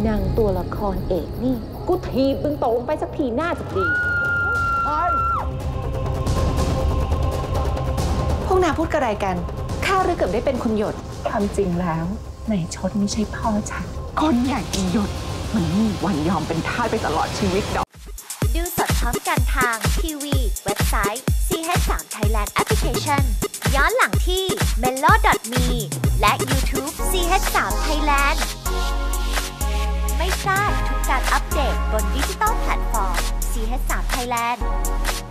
นางตัวละครเอกนี่กูถีบมึงตกลงไปสักทีน่าจะดีพวกนางพูดกระไรกันข้าหรือเกือบได้เป็นคนหยดความจริงแล้วนายชดไม่ใช่พ่อฉันคนอย่างอีหยดมันไม่มีวันยอมเป็นทาสไปตลอดชีวิตดอกดูสดพร้อมกันทางทีวีเว็บไซต์ CH3 Thailand Application ย้อนหลังที่ melo.me และ YouTube CH3 Thailand ไม่พลาดทุกการอัปเดตบนดิจิตอลแพลตฟอร์ม CH3 Thailand